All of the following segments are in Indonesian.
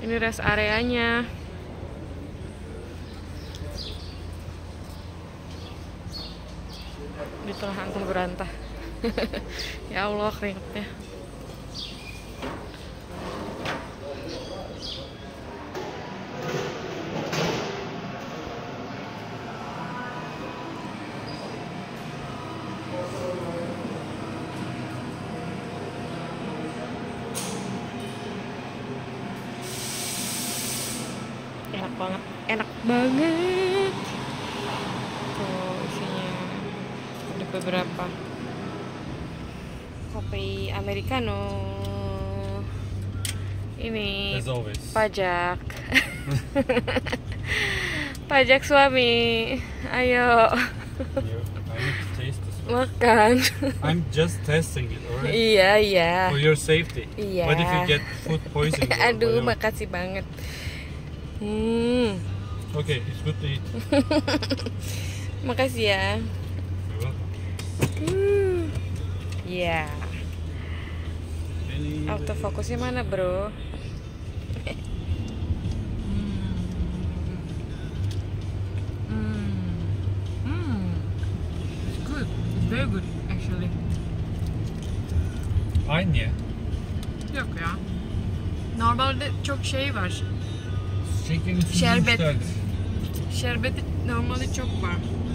Ini rest areanya. Di tengah antah berantah. Ya Allah, keringetnya. Enak banget, enak banget. Tuh isinya ada beberapa. Kopi americano. Ini As always. pajak. Pajak suami. Ayo. I need to taste this one. Makan. I'm just testing it, alright? Iya, iya. For your safety. Iya. What if you get food poisoning? or Aduh, whatever? makasih banget. Okay, it's good to eat. Makasih ya. You're welcome. Iya. Any- Autofokusnya mana, bro? It's good. It's very good, actually. Aynı ya. Yok ya. Normalde çok şey var. Chicken Şerbet. Şerbeti normalde çok var.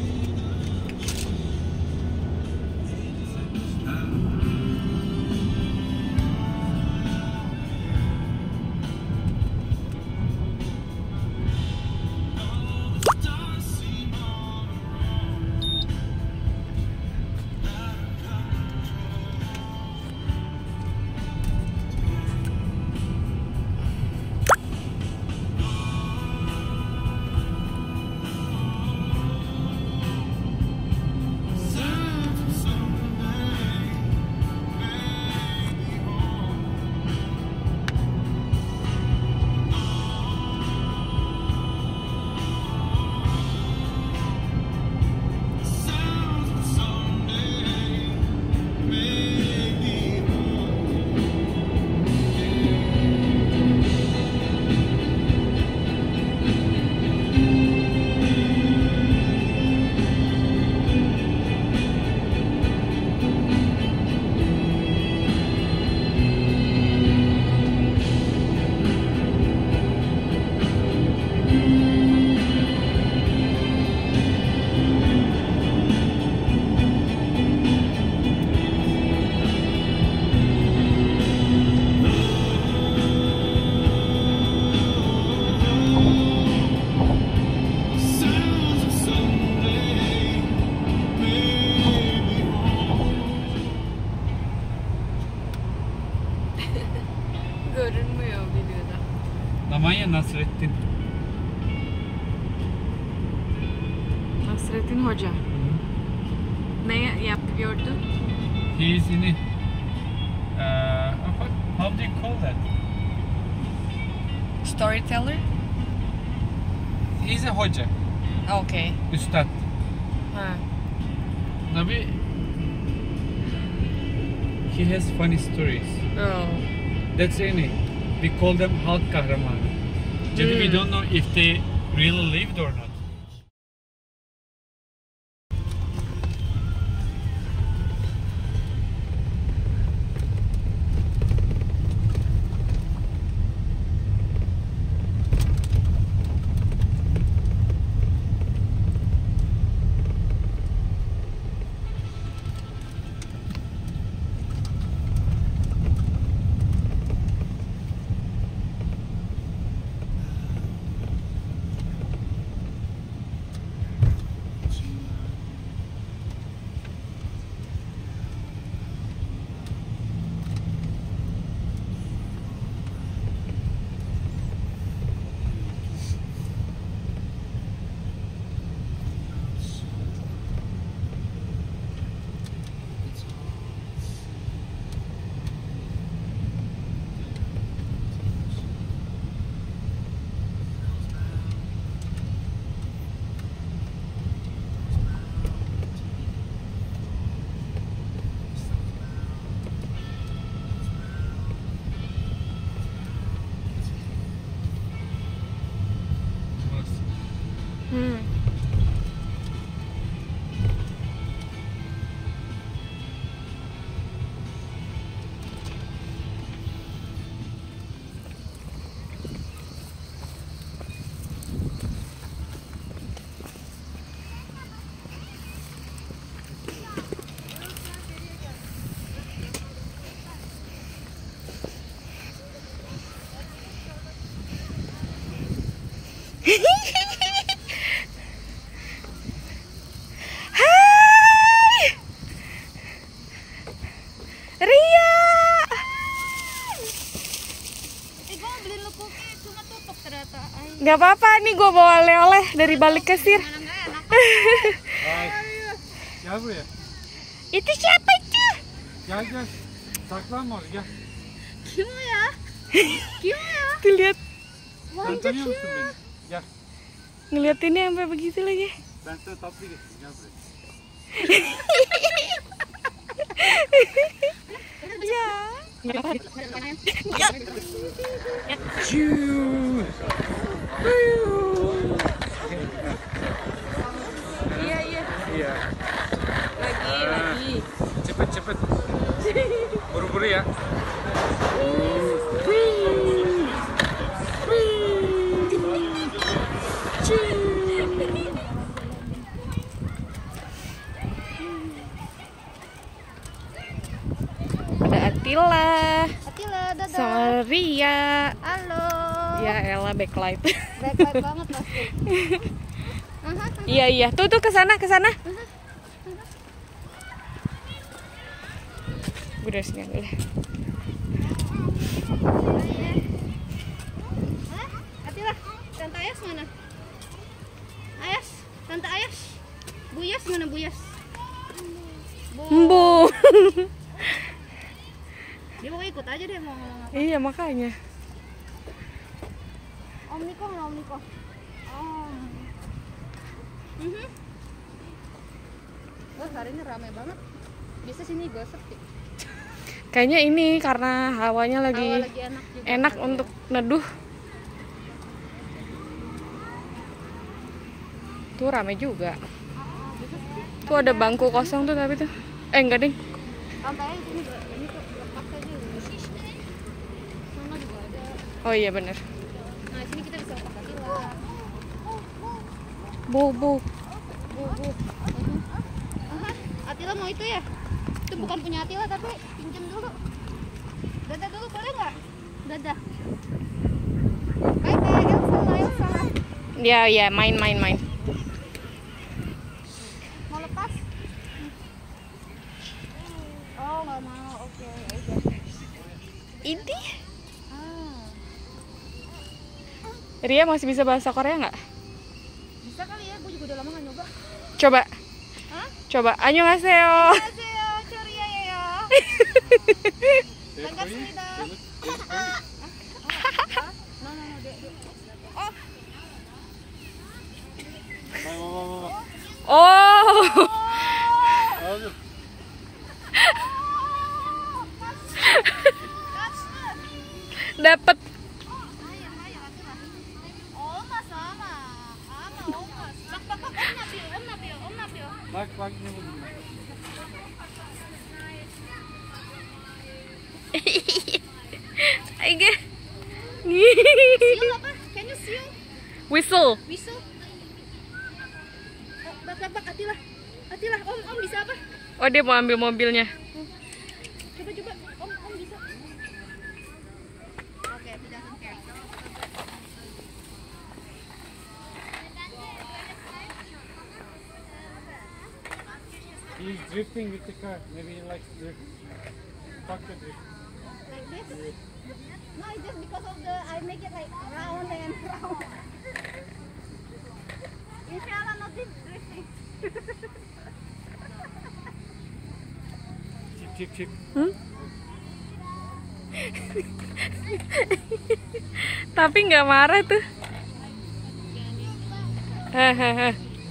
Görünmüyor videoda. Namanya Nasrettin. Nasrettin Hoca. Ne yapıyordu? He is in it. How do you call that? Storyteller? He's a hoca. Okay. Üstad. Ha. Tabii he has funny stories. Oh. That's any. We call them halk kahramanı. Jadi we don't know if they really lived or not. Hai Ria. Gue mau beliin lu cookie, cuma tutup ternyata. Gak apa-apa, nih gue bawa oleh-oleh dari Balıkesir. Gel buraya. Itu siapa itu? Gel gel. Saklanma orada gel. Kim o ya? Kim o ya? Tuh lihat, Sen tanıyor musun beni? Gel. ngeliatinnya sampai begitu lagi. Ben sana tatlı getireyim. Gel buraya. Ya. Iya iya. Iya. Lagi. Cepet cepet. Buru-buru ya. Ada Attila Attila, dadah. sama Ria. Halo. Ya elah backlight. Baik-baik banget pasti. Iya. Tuh ke sana. Gue dari sini ambil. Attila, Tante Ayas mana? Ayas, Tante Ayas. Buyas mana Buyas? Mbu. Dia mau ikut aja deh mau ngomong apa. Iya makanya. Om Niko mana Om Niko? Om. Wah hari ini ramai banget. Biasa sini gue sepi. Kayaknya ini karena hawanya Awal lagi lagi enak juga. enak untuk neduh. Tuh rame juga. Tuh ada bangku kosong tuh tapi tuh. Enggak ding. Santai aja ini tuh lepas aja. Sana juga ada. Oh iya bener. Nah sini kita bisa lepas Attila. Bu. Attila mau itu ya? Itu bukan punya Attila tapi pinjam dulu. Dadah dulu boleh nggak? Dadah. Bye Elsa. Ya main. Mau lepas? Oh nggak mau, oke. Ini. Ria masih bisa bahasa Korea nggak? Bisa kali ya, gue juga udah lama nggak nyoba. Coba. Hah? Coba. Annyeonghaseyo. Annyeonghaseyo, ceria ya. 반갑습니다. Oh. Dapat. Bak ne buldum ben. Aige. Seal apa? Can you seal? Whistle. Whistle? Bak, Attila. Attila, om bisa apa? Oh dia mau ambil mobilnya. Coba, om bisa. Oke, tidak care. He's drifting with the car. Maybe he likes to drift. Fuck the drift. Like this? No, it's just because of I make it like round and round. Inshallah not drifting. Chip. Tapi nggak marah tuh. Hahaha.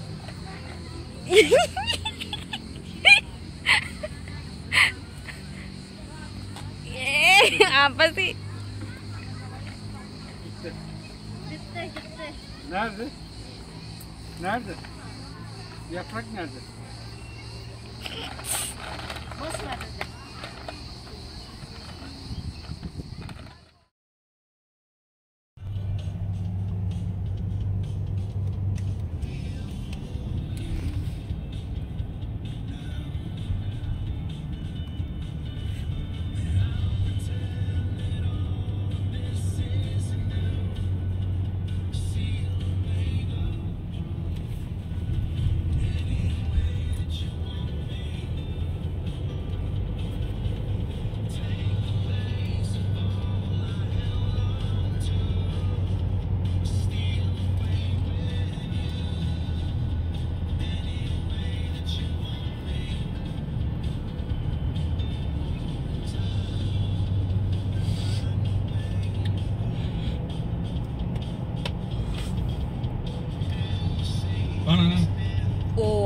Apa sih? Gitti. Nerede? Yaprak nerede? Bos var dedi.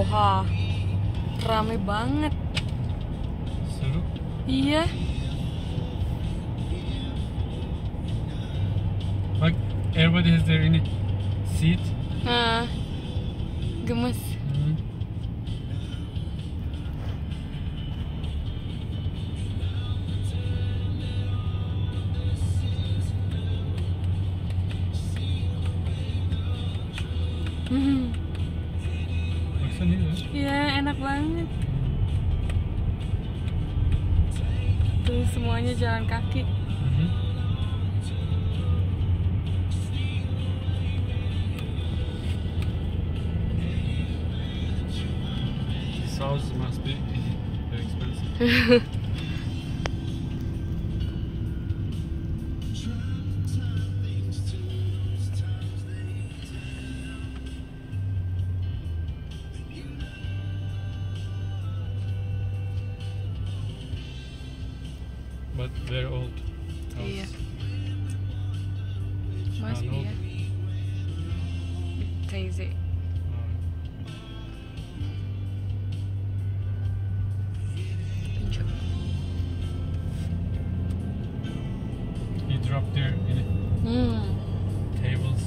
Wah, rame banget. Seru. Iya. Bak, everybody has their in seat. Nah, gemes. Baksana ya. Iya, enak banget. Tuh semuanya jalan kaki. This house must be very expensive. But very old house. Iya. Must be ya. Crazy. You drop their tables.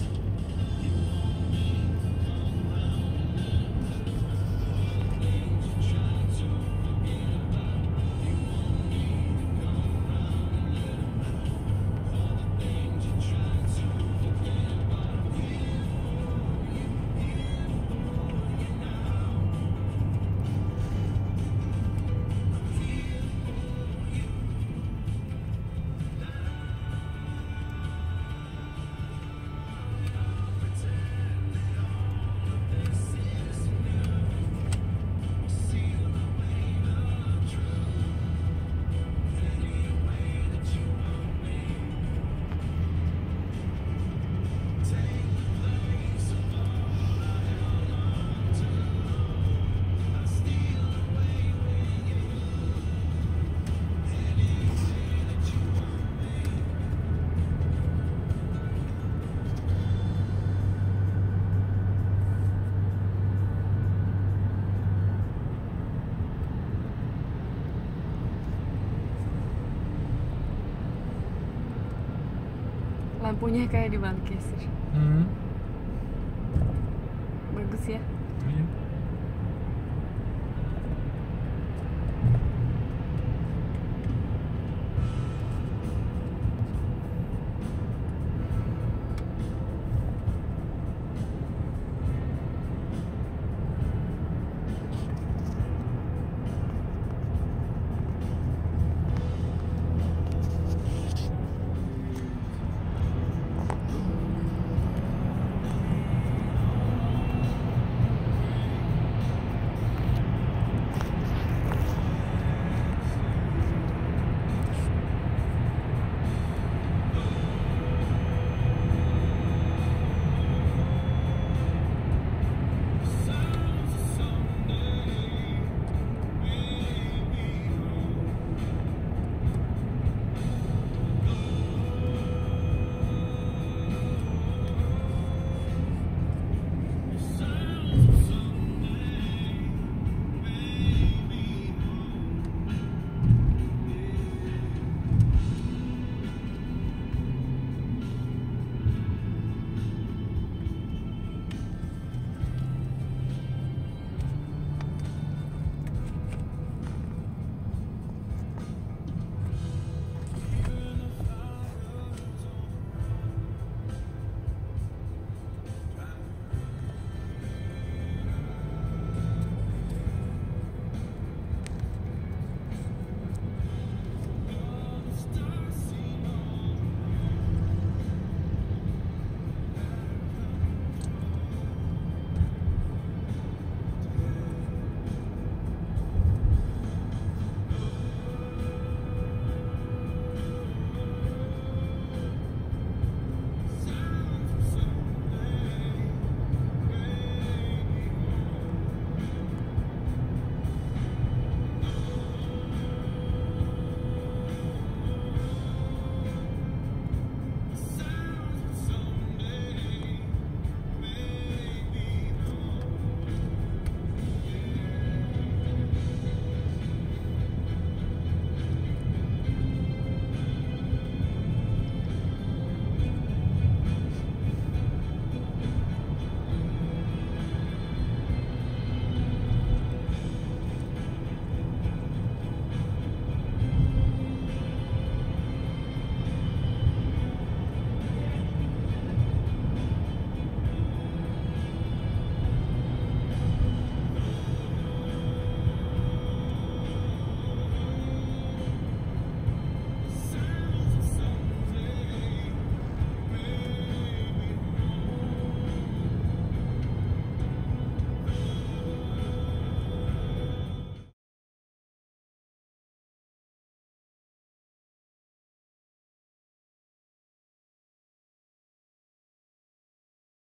Lampunya kayak di Balıkesir. Hmm. Bagus ya.